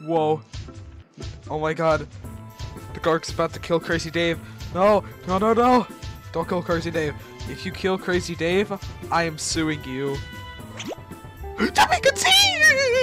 Whoa. Oh my god. The Garg's about to kill Crazy Dave. No, no, no, no. Don't kill Crazy Dave. If you kill Crazy Dave, I am suing you. Coutine!